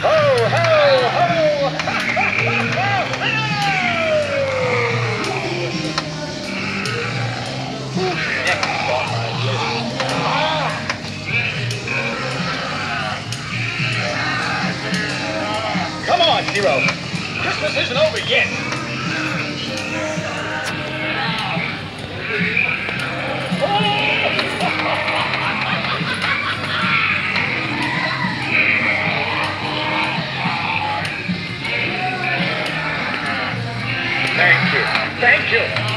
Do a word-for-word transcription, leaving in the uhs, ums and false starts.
Ho, ho, ho! Come on, Zero. Christmas isn't over yet. Thank you. Thank you.